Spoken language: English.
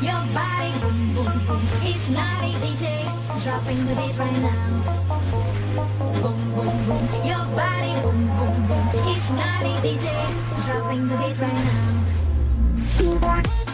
Your body boom boom boom. It's naughty DJ, dropping the beat right now. Boom boom boom. Your body boom boom boom. It's naughty DJ, dropping the beat right now.